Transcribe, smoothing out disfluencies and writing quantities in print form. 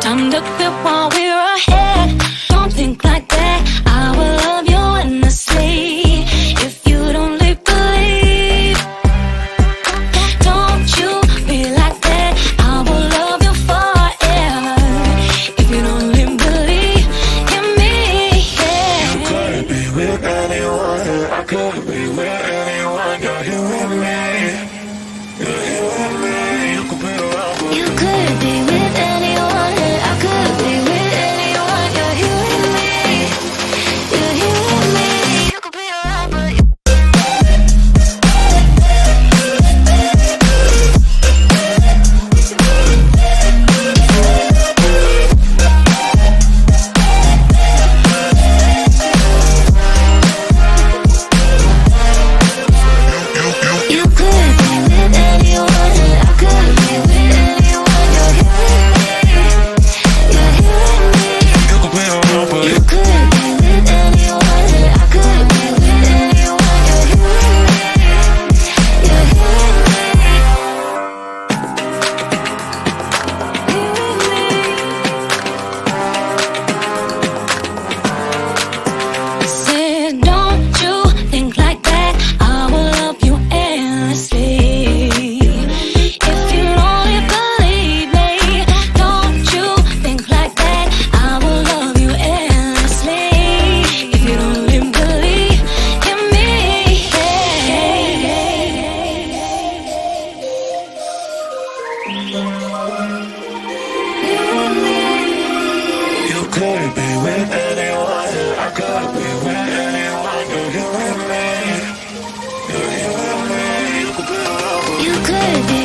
Time to quit while we're ahead. Don't think like that. I will love you endlessly. If you don't leave, believe. Don't you be like that. I will love you forever. If you don't leave, believe in me, yeah. You could be with anyone, I could be with anyone. You're here with me, you're here with me. You could be around, but You could be with anyone, I could be with anyone. You're here with me, you're here with me. You could be around, but you could be with anyone, I could be with anyone. You're here with me, you're here with me. you could be around, but You could be with anyone, I could be with anyone. You're here with me, you're here with me. Said, don't you think like that. I will love you endlessly. If you only believe me, don't you think like that. I will love you endlessly. If you don't even believe in me, you could be with anyone, I could be with anyone. You're here with me, you're here with me. You could be around, but you could be